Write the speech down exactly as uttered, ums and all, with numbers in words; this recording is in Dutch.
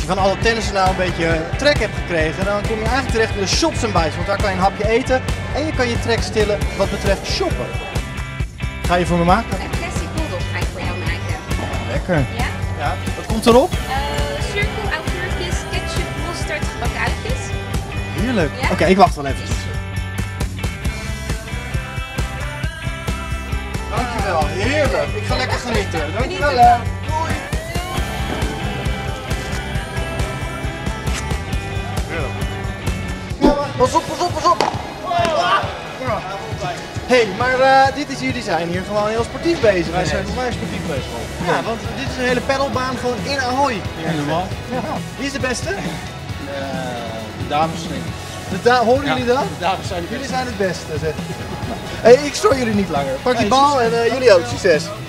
je van alle tennissen nou een beetje trek hebt gekregen, dan kom je eigenlijk terecht in de Shops and Bites. Want daar kan je een hapje eten en je kan je trek stillen wat betreft shoppen. Ga je voor me maken? Een plastic bulldog ga ik voor jou maken. Lekker. Ja? Ja. Wat komt erop? Uh, cirkel, augurkjes, ketchup, mosterd, gebakken uitjes. Heerlijk. Ja? Oké, okay, ik wacht wel even. Dankjewel, heerlijk. Ik ga lekker genieten. Dankjewel. Hè. Doei. Pas op, pas op, pas op! Hé, hey, maar uh, dit is, jullie zijn hier gewoon heel sportief bezig. Wij zijn wij sportief bezig. Ja, want dit is een hele pedalbaan gewoon in Ahoy. Helemaal. Ja. Wie is de beste? Uh, de dames zijn. De da horen jullie dat? De dames zijn de Jullie zijn het beste, zeg. Hé, hey, ik stoor jullie niet langer. Pak die bal en uh, jullie ook. Succes!